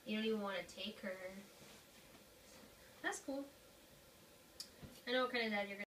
You don't even want to take her. That's cool. I know what kind of dad you're gonna